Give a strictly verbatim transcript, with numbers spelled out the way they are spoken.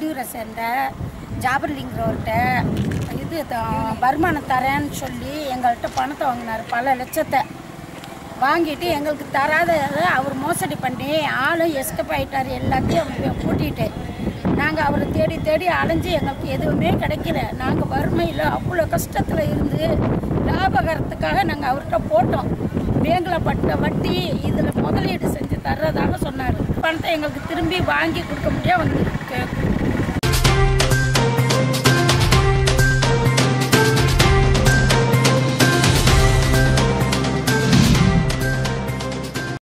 வெளியூரை சேர்ந்த ஜாபர்லிங்கிறவர்கிட்ட இது வருமானம் தரேன்னு சொல்லி எங்கள்கிட்ட பணத்தை வாங்கினார், பல லட்சத்தை வாங்கிட்டு எங்களுக்கு தராத அவர் மோசடி பண்ணி ஆளும் எஸ்கேப் ஆகிட்டார். எல்லாத்தையும் கூட்டிகிட்டு நாங்கள் அவரை தேடி தேடி அலைஞ்சு எங்களுக்கு எதுவுமே கிடைக்கல. நாங்கள் வறுமையில் அவ்வளோ கஷ்டத்தில் இருந்து லாபகரத்துக்காக நாங்கள் அவர்கிட்ட போட்டோம். பேங்கில் பட்ட வட்டி இதில் முதலீடு செஞ்சு தர்றதாக சொன்னார். பணத்தை எங்களுக்கு திரும்பி வாங்கி கொடுக்க முடியாது வந்து